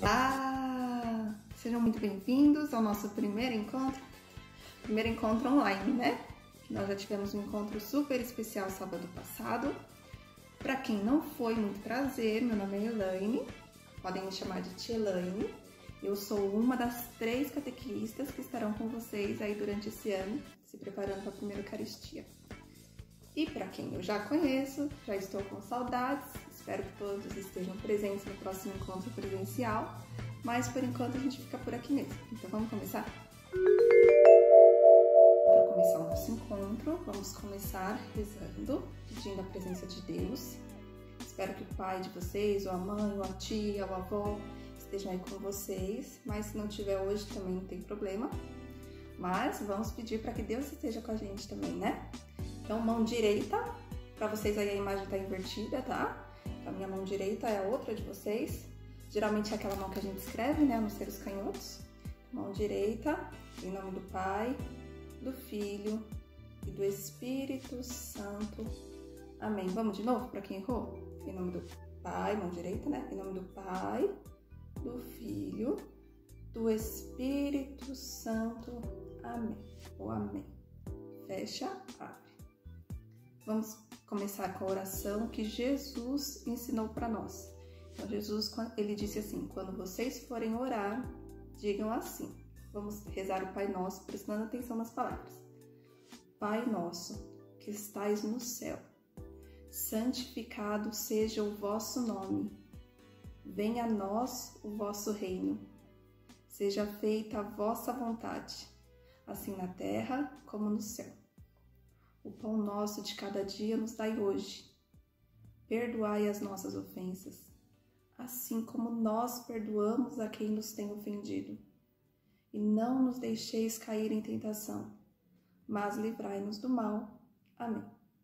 Olá! Sejam muito bem-vindos ao nosso primeiro encontro online, né? Nós já tivemos um encontro super especial sábado passado. Para quem não foi, muito prazer, meu nome é Elaine, podem me chamar de Tia Elaine. Eu sou uma das 3 catequistas que estarão com vocês aí durante esse ano, se preparando para a primeira Eucaristia. E para quem eu já conheço, já estou com saudades, espero que todos estejam presentes no próximo encontro presencial, mas por enquanto a gente fica por aqui mesmo. Então vamos começar? Para começar o nosso encontro, vamos começar rezando, pedindo a presença de Deus. Espero que o pai de vocês, ou a mãe, ou a tia, ou a avó estejam aí com vocês, mas se não tiver hoje também não tem problema. Mas vamos pedir para que Deus esteja com a gente também, né? Então, mão direita, para vocês aí a imagem tá invertida, tá? Então, a minha mão direita é a outra de vocês. Geralmente é aquela mão que a gente escreve, né? A não ser os canhotos. Mão direita, em nome do Pai, do Filho e do Espírito Santo. Amém. Vamos de novo para quem errou? Em nome do Pai, mão direita, né? Em nome do Pai, do Filho, do Espírito Santo. Amém. Ou amém. Fecha, abre. Vamos começar com a oração que Jesus ensinou para nós. Então, Jesus, ele disse assim, quando vocês forem orar, digam assim. Vamos rezar o Pai Nosso, prestando atenção nas palavras. Pai nosso, que estais no céu, santificado seja o vosso nome. Venha a nós o vosso reino. Seja feita a vossa vontade, assim na terra como no céu. O pão nosso de cada dia nos dai hoje. Perdoai as nossas ofensas, assim como nós perdoamos a quem nos tem ofendido. E não nos deixeis cair em tentação, mas livrai-nos do mal. Amém.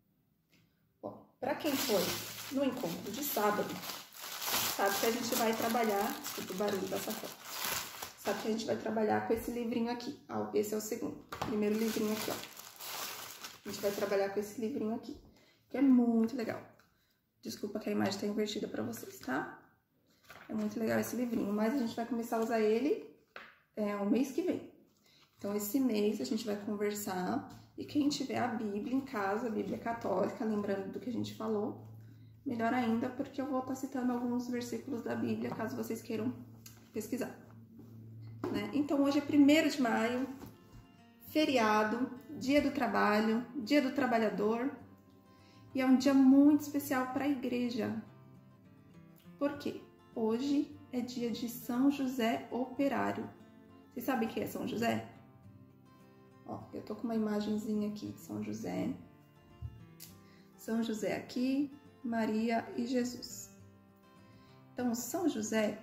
Bom, para quem foi no encontro de sábado, sabe que a gente vai trabalhar, desculpa o barulho da sacola, sabe que a gente vai trabalhar com esse livrinho aqui. Esse é o segundo, primeiro livrinho aqui, ó. A gente vai trabalhar com esse livrinho aqui, que é muito legal. Desculpa que a imagem está invertida para vocês, tá? É muito legal esse livrinho, mas a gente vai começar a usar ele o mês que vem. Então, esse mês a gente vai conversar e quem tiver a Bíblia em casa, a Bíblia católica, lembrando do que a gente falou, melhor ainda, porque eu vou estar citando alguns versículos da Bíblia, caso vocês queiram pesquisar. Né? Então, hoje é 1º de maio, feriado, dia do trabalho, dia do trabalhador, e é um dia muito especial para a igreja. Por quê? Hoje é dia de São José Operário. Vocês sabem quem é São José? Ó, eu tô com uma imagenzinha aqui de São José. São José aqui, Maria e Jesus. Então, São José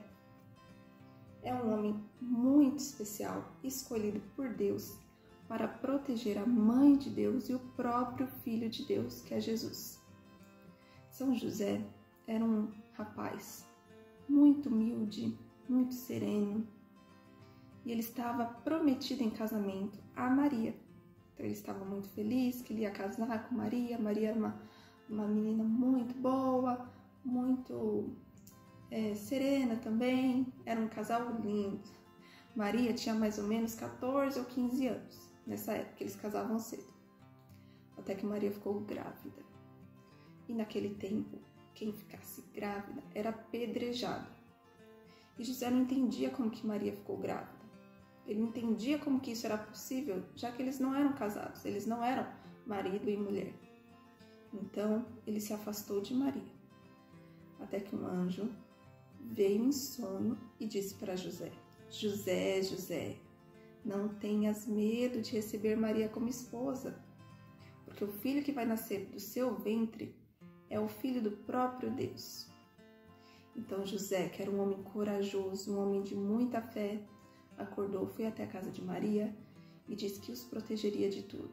é um homem muito especial, escolhido por Deus para proteger a Mãe de Deus e o próprio Filho de Deus, que é Jesus. São José era um rapaz muito humilde, muito sereno, e ele estava prometido em casamento a Maria. Então ele estava muito feliz que ele ia casar com Maria. Maria era uma menina muito boa, muito serena também, era um casal lindo. Maria tinha mais ou menos 14 ou 15 anos. Nessa época, eles casavam cedo. Até que Maria ficou grávida. E naquele tempo, quem ficasse grávida era apedrejado. E José não entendia como que Maria ficou grávida. Ele não entendia como que isso era possível, já que eles não eram casados, eles não eram marido e mulher. Então, ele se afastou de Maria. Até que um anjo veio em sonho e disse para José: José, José, não tenhas medo de receber Maria como esposa, porque o filho que vai nascer do seu ventre é o filho do próprio Deus. Então José, que era um homem corajoso, um homem de muita fé, acordou, foi até a casa de Maria e disse que os protegeria de tudo.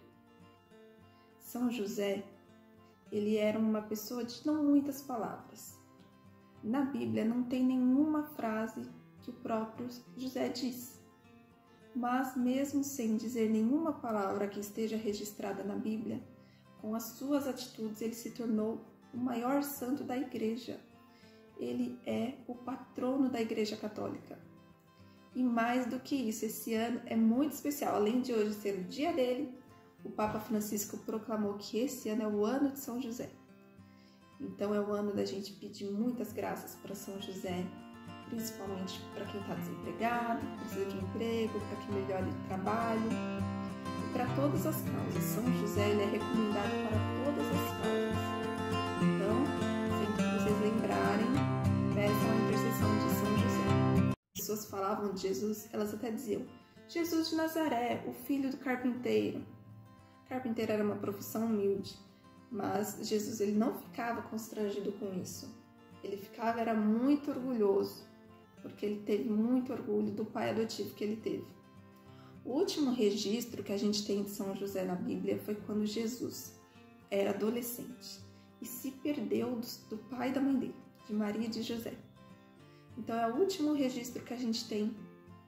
São José, ele era uma pessoa de não muitas palavras. Na Bíblia não tem nenhuma frase que o próprio José diz. Mas mesmo sem dizer nenhuma palavra que esteja registrada na Bíblia, com as suas atitudes ele se tornou o maior santo da igreja. ele é o patrono da Igreja Católica. E mais do que isso, esse ano é muito especial. Além de hoje ser o dia dele, o Papa Francisco proclamou que esse ano é o ano de São José. Então é o ano da gente pedir muitas graças para São José, principalmente para quem está desempregado, precisa de um emprego, para que melhore o trabalho e para todas as causas. São José ele é recomendado para todas as causas. Então, sempre que vocês lembrarem, peçam a intercessão de São José. As pessoas falavam de Jesus, elas até diziam: Jesus de Nazaré, o filho do carpinteiro. Carpinteiro era uma profissão humilde, mas Jesus ele não ficava constrangido com isso. Ele era muito orgulhoso, porque ele teve muito orgulho do pai adotivo que ele teve. O último registro que a gente tem de São José na Bíblia foi quando Jesus era adolescente e se perdeu do pai e da mãe dele, de Maria e de José. Então é o último registro que a gente tem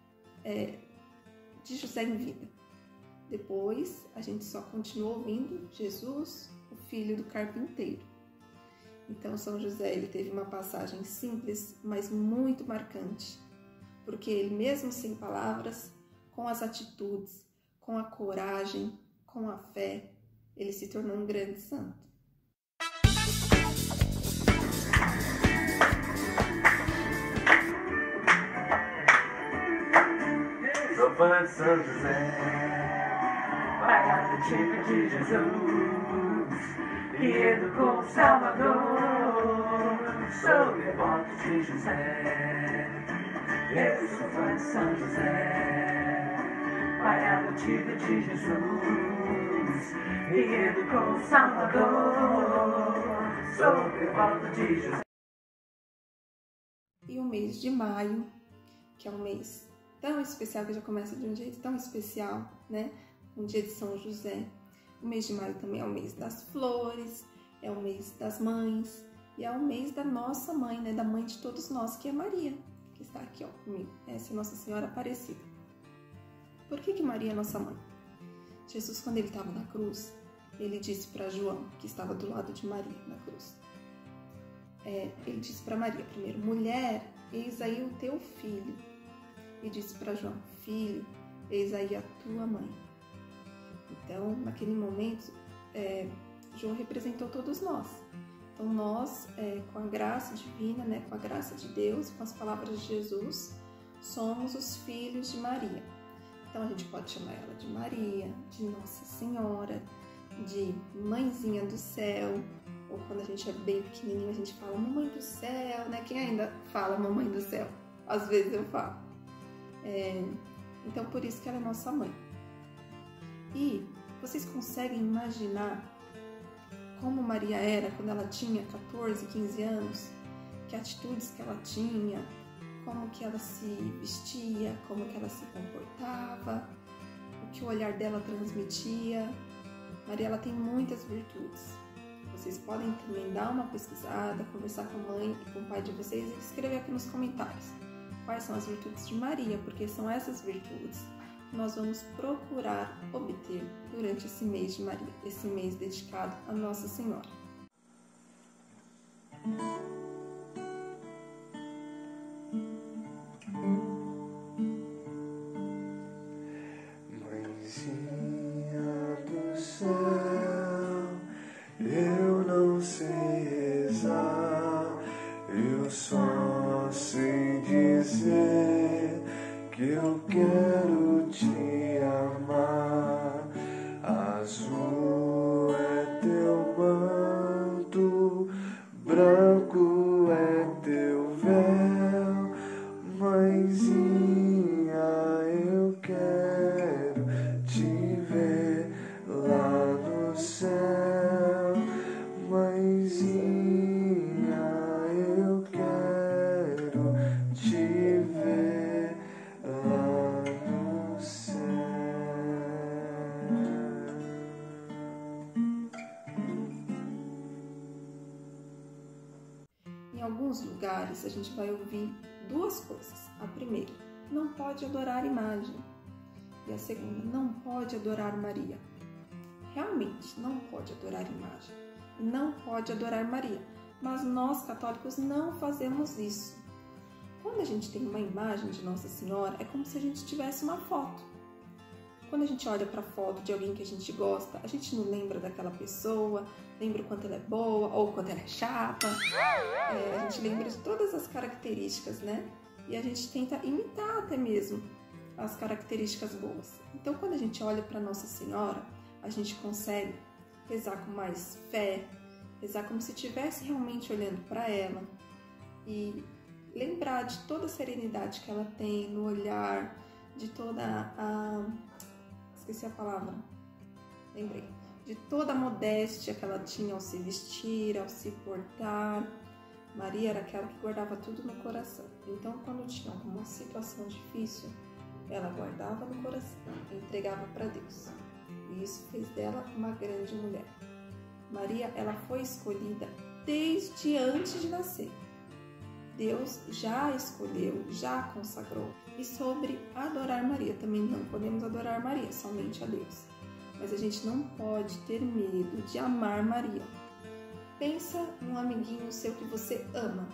de José em vida. Depois a gente só continuou ouvindo Jesus, o filho do carpinteiro. Então São José ele teve uma passagem simples, mas muito marcante, porque ele mesmo sem palavras, com as atitudes, com a coragem, com a fé, ele se tornou um grande santo. Sou fã de São José, pai adotivo de Jesus, que educou o Salvador. Sou devoto de José, eu sou fã de São José, pai adotivo de Jesus, que educou o Salvador. Sou devoto de José. E o mês de maio, que é um mês tão especial, que já começa de um jeito tão especial, né? Um dia de São José. O mês de maio também é o mês das flores, é o mês das mães e é o mês da nossa mãe, né? Da mãe de todos nós, que é Maria, que está aqui, ó, comigo. Essa é Nossa Senhora Aparecida. Por que Maria é nossa mãe? Jesus, quando ele estava na cruz, ele disse para João, que estava do lado de Maria na cruz. Ele disse para Maria primeiro: mulher, eis aí o teu filho. E disse para João: filho, eis aí a tua mãe. Então, naquele momento, João representou todos nós. Então, nós, com a graça divina, né, com a graça de Deus, com as palavras de Jesus, somos os filhos de Maria. Então, a gente pode chamar ela de Maria, de Nossa Senhora, de Mãezinha do Céu, ou quando a gente é bem pequenininho, a gente fala Mamãe do Céu, né? Quem ainda fala Mamãe do Céu? Às vezes eu falo. Então, por isso que ela é nossa mãe. E vocês conseguem imaginar como Maria era quando ela tinha 14, 15 anos? Que atitudes que ela tinha, como que ela se vestia, como que ela se comportava, o que o olhar dela transmitia. Maria, ela tem muitas virtudes. Vocês podem também dar uma pesquisada, conversar com a mãe e com o pai de vocês e escrever aqui nos comentários quais são as virtudes de Maria, porque são essas virtudes que nós vamos procurar obter durante esse mês de Maria, esse mês dedicado a Nossa Senhora. Mãezinha do céu, eu não sei rezar, eu só sei dizer que eu quero te amar. Azul é teu manto, branco é teu véu. Mãezinha, eu quero te ver lá no céu. Mãezinha, eu quero te ver lá no céu. Em alguns lugares a gente vai ouvir duas coisas. A primeira, não pode adorar imagem. E a segunda, não pode adorar Maria. Realmente, não pode adorar imagem. Não pode adorar Maria. Mas nós católicos não fazemos isso. Quando a gente tem uma imagem de Nossa Senhora, é como se a gente tivesse uma foto. Quando a gente olha para a foto de alguém que a gente gosta, a gente não lembra daquela pessoa, lembra o quanto ela é boa ou o quanto ela é chata. A gente lembra de todas as características, né? E a gente tenta imitar até mesmo as características boas. Então, quando a gente olha para Nossa Senhora, a gente consegue rezar com mais fé, rezar como se estivesse realmente olhando para ela e lembrar de toda a serenidade que ela tem no olhar, de toda esqueci a palavra, lembrei, de toda a modéstia que ela tinha ao se vestir, ao se portar. Maria era aquela que guardava tudo no coração. Então, quando tinha alguma situação difícil, ela guardava no coração e entregava para Deus. E isso fez dela uma grande mulher. Maria, ela foi escolhida desde antes de nascer. Deus já escolheu, já consagrou. E sobre adorar Maria, também não podemos adorar Maria, somente a Deus. Mas a gente não pode ter medo de amar Maria. Pensa num amiguinho seu que você ama.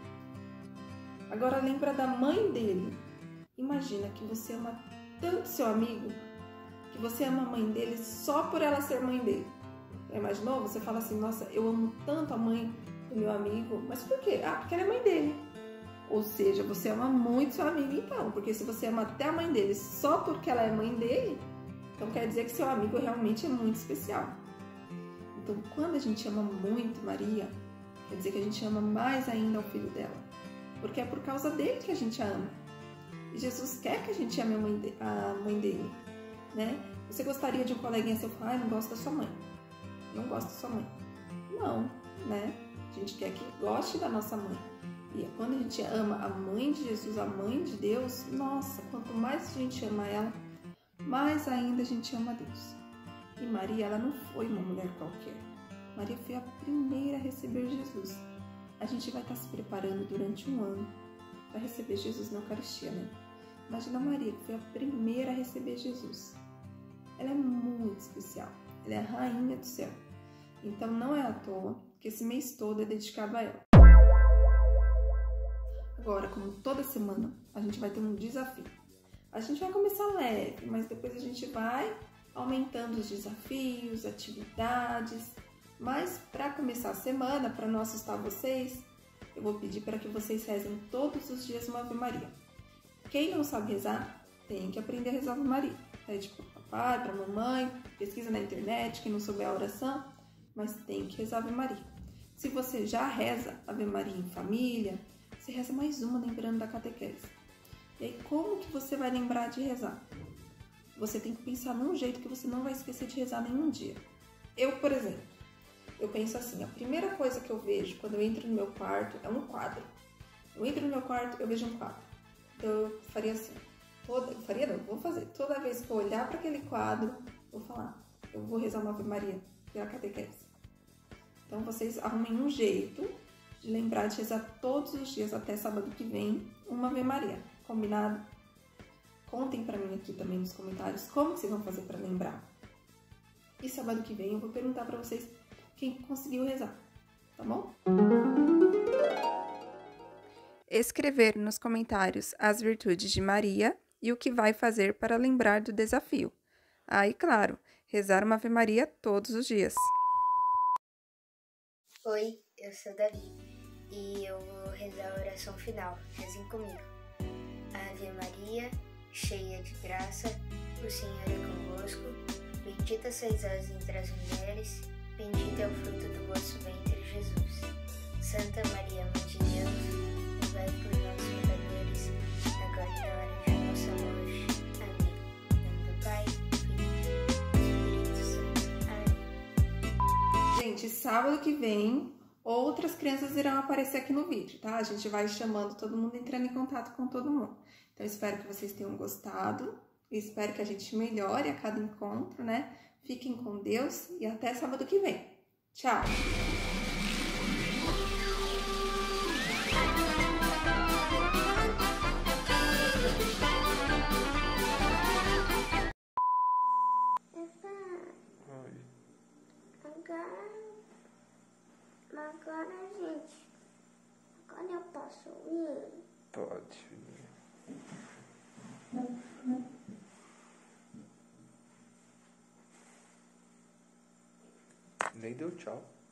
Agora lembra da mãe dele. Imagina que você ama tanto seu amigo, que você ama a mãe dele só por ela ser mãe dele. Já imaginou? Você fala assim, nossa, eu amo tanto a mãe do meu amigo, mas por quê? Ah, porque ela é mãe dele. Ou seja, você ama muito seu amigo então, porque se você ama até a mãe dele só porque ela é mãe dele, então quer dizer que seu amigo realmente é muito especial. Então, quando a gente ama muito Maria, quer dizer que a gente ama mais ainda o filho dela, porque é por causa dele que a gente a ama. E Jesus quer que a gente ame a mãe dele, né? Você gostaria de um coleguinha seu falar, não gosto da sua mãe, não gosto da sua mãe? Não, né? A gente quer que goste da nossa mãe. E quando a gente ama a mãe de Jesus, a mãe de Deus, nossa, quanto mais a gente ama ela, mais ainda a gente ama Deus. E Maria, ela não foi uma mulher qualquer. Maria foi a primeira a receber Jesus. A gente vai estar se preparando durante um ano para receber Jesus na Eucaristia, né? Imagina Maria, que foi a primeira a receber Jesus. Ela é muito especial. Ela é a rainha do céu. Então não é à toa que esse mês todo é dedicado a ela. Agora, como toda semana, a gente vai ter um desafio. A gente vai começar leve, mas depois a gente vai aumentando os desafios, atividades. Mas para começar a semana, para não assustar vocês, eu vou pedir para que vocês rezem todos os dias uma Ave Maria. Quem não sabe rezar, tem que aprender a rezar Ave Maria. Pede para o papai, para a mamãe, pesquisa na internet, quem não souber a oração, mas tem que rezar Ave Maria. Se você já reza Ave Maria em família, você reza mais uma lembrando da catequese. E aí, como que você vai lembrar de rezar? Você tem que pensar num jeito que você não vai esquecer de rezar nenhum dia. Eu, por exemplo, eu penso assim, a primeira coisa que eu vejo quando eu entro no meu quarto é um quadro. Eu entro no meu quarto, eu vejo um quadro. Então eu faria assim, vou fazer. Toda vez que eu olhar para aquele quadro, eu vou falar, eu vou rezar uma Ave Maria pela catequese. Então vocês arrumem um jeito de lembrar de rezar todos os dias até sábado que vem uma Ave Maria, combinado? Contem para mim aqui também nos comentários como vocês vão fazer para lembrar. E sábado que vem eu vou perguntar para vocês quem conseguiu rezar, tá bom? Escrever nos comentários as virtudes de Maria e o que vai fazer para lembrar do desafio. Ah, e claro, rezar uma Ave Maria todos os dias. Oi, eu sou Davi e eu vou rezar a oração final. Rezem comigo. Ave Maria, cheia de graça, o Senhor é convosco. Bendita sois vós entre as mulheres, bendito é o fruto do vosso ventre, Jesus. Santa Maria, Mãe de Deus, rogai por nós, pecadores, agora e na hora de nossa morte. Amém. Em nome do Pai, Filho e Espírito Santo. Amém. Gente, sábado que vem, outras crianças irão aparecer aqui no vídeo, tá? A gente vai chamando todo mundo, entrando em contato com todo mundo. Então, espero que vocês tenham gostado. Espero que a gente melhore a cada encontro, né? Fiquem com Deus e até sábado que vem. Tchau! Oi. Agora a gente Pode, filhinha. Nem deu tchau.